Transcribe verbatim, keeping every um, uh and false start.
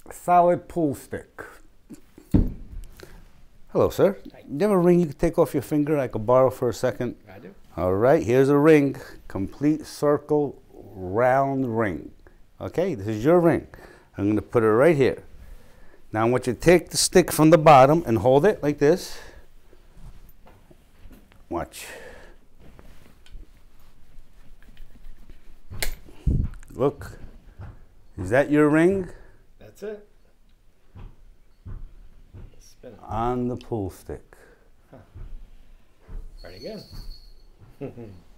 solid pool stick. Hello, sir. Hi. You have a ring you can take off your finger? I could borrow for a second. I do. All right, here's a ring, complete circle, round ring. Okay, this is your ring. I'm going to put it right here. Now I want you to take the stick from the bottom and hold it like this. Watch. Look. Is that your ring? That's it. Spin it. On the pool stick. Huh. Pretty good.